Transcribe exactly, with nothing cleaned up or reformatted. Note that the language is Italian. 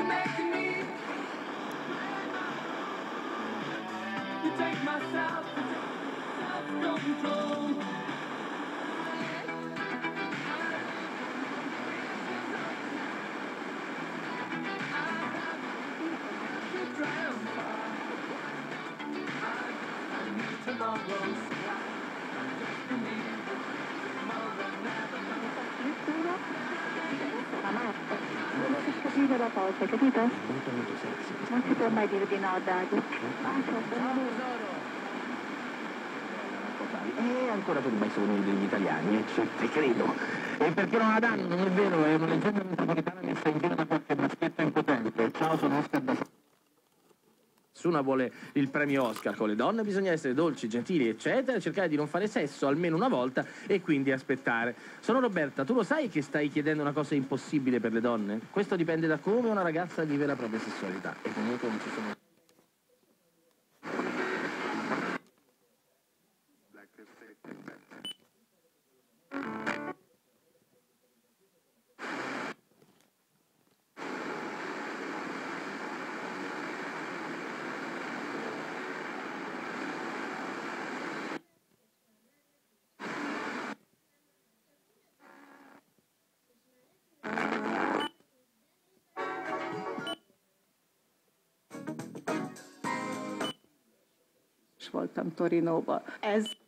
La porta, capito? Non si può mai dire di no a Dario. E ancora tu mai sono degli italiani, e ci te credo. E perché non la danno, non è vero, è una leggenda metropolitana messa in giro da qualche maschietto impotente. Ciao, sono Oscar da... Nessuno vuole il premio Oscar. Con le donne bisogna essere dolci, gentili, eccetera, cercare di non fare sesso almeno una volta e quindi aspettare. Sono Roberta, tu lo sai che stai chiedendo una cosa impossibile per le donne? Questo dipende da come una ragazza vive la propria sessualità. E comunque non ci sono... Voltam Torinóba. Ez